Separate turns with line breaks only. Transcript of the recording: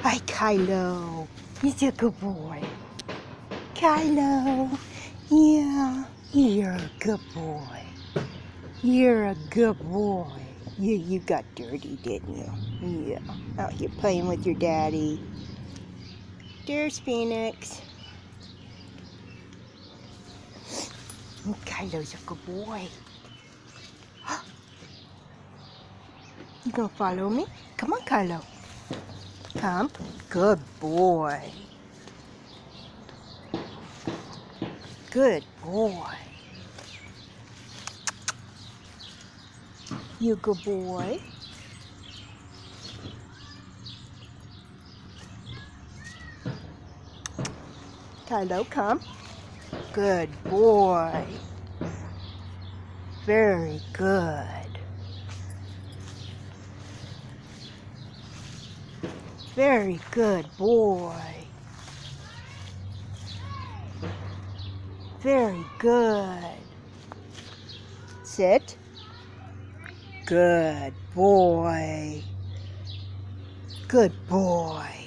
Hi, Kylo. He's a good boy. Kylo. Yeah, you're a good boy. You're a good boy. You got dirty, didn't you? Yeah. Out here playing with your daddy. There's Phoenix. Kylo's a good boy. You gonna follow me? Come on, Kylo. Come. Good boy. Good boy. You good boy. Kylo, come. Good boy. Very good. Very good boy. Very good. Sit. Good boy. Good boy.